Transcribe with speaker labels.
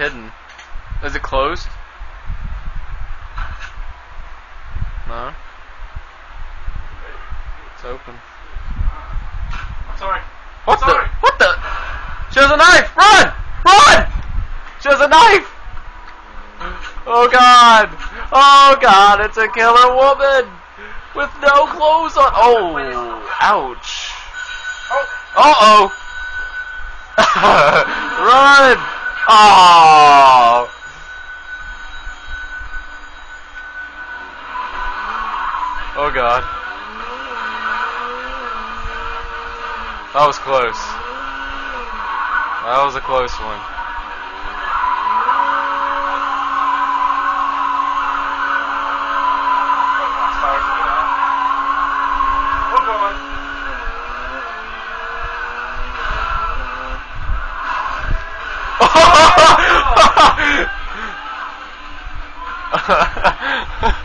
Speaker 1: hidden. Is it closed? No. It's open.
Speaker 2: I'm sorry.
Speaker 1: What the?
Speaker 2: Sorry.
Speaker 1: What the? She has a knife! Run! Run! She has a knife! Oh god! Oh god! It's a killer woman with no clothes on. Oh! Ouch! Uh-oh! Run! Oh! Oh god. That was close. That was a close one.
Speaker 2: We're going.